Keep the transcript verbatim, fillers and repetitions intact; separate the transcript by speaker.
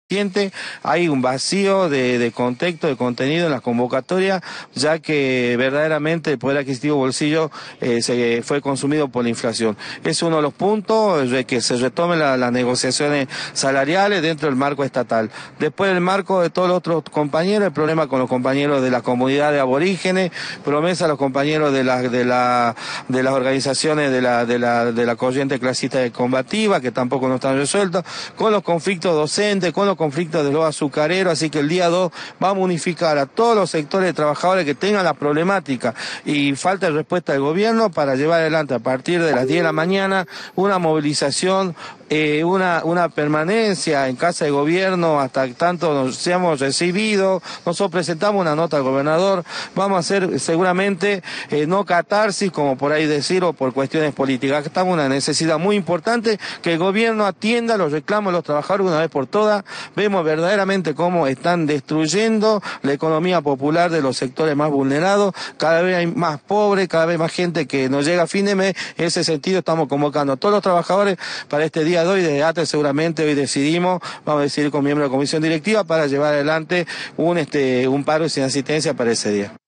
Speaker 1: Hay un vacío de, de contexto, de contenido en las convocatorias, ya que verdaderamente el poder adquisitivo bolsillo eh, se fue consumido por la inflación. Es uno de los puntos de que se retomen la, las negociaciones salariales dentro del marco estatal. Después del marco de todos los otros compañeros, el problema con los compañeros de la comunidad de aborígenes, promesa a los compañeros de, la, de, la, de las organizaciones de la, de, la, de la corriente clasista combativa, que tampoco no están resueltos, con los conflictos docentes, con los conflictos de los azucareros, así que el día dos vamos a unificar a todos los sectores de trabajadores que tengan la problemática y falta de respuesta del gobierno para llevar adelante a partir de las diez de la mañana una movilización, eh, una, una permanencia en casa de gobierno hasta tanto nos seamos recibidos. Nosotros presentamos una nota al gobernador, vamos a hacer seguramente eh, no catarsis como por ahí decirlo por cuestiones políticas. Acá estamos en una necesidad muy importante que el gobierno atienda los reclamos de los trabajadores una vez por todas. Vemos verdaderamente cómo están destruyendo la economía popular de los sectores más vulnerados, cada vez hay más pobres, cada vez más gente que no llega a fin de mes. En ese sentido estamos convocando a todos los trabajadores para este día de hoy, desde A T E seguramente hoy decidimos, vamos a decidir con miembros de la comisión directiva para llevar adelante un, este, un paro sin asistencia para ese día.